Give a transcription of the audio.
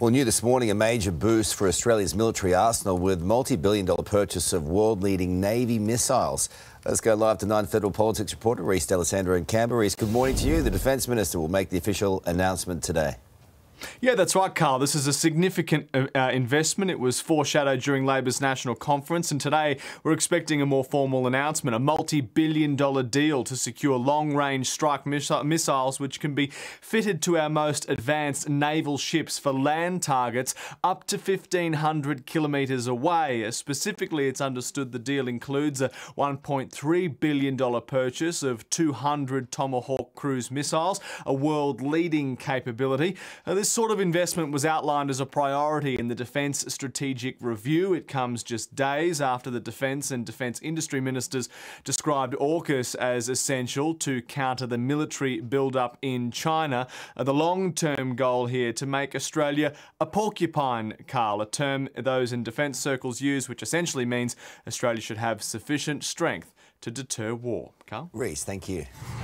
Well, new this morning, a major boost for Australia's military arsenal with multi-billion-dollar purchase of world-leading Navy missiles. Let's go live to 9 Federal Politics reporter Reece D'Alessandro in Canberra. Reece, good morning to you. The Defence Minister will make the official announcement today. Yeah, that's right, Carl. This is a significant investment. It was foreshadowed during Labor's national conference, and today we're expecting a more formal announcement, a multi-billion-dollar deal to secure long-range strike missiles which can be fitted to our most advanced naval ships for land targets up to 1,500 kilometres away. Specifically, it's understood the deal includes a $1.3 billion purchase of 200 Tomahawk cruise missiles, a world-leading capability. This sort of investment was outlined as a priority in the Defence Strategic Review. It comes just days after the Defence and Defence Industry Ministers described AUKUS as essential to counter the military build-up in China. The long-term goal here to make Australia a porcupine, Carl, a term those in defence circles use, which essentially means Australia should have sufficient strength to deter war. Carl? Reece, thank you.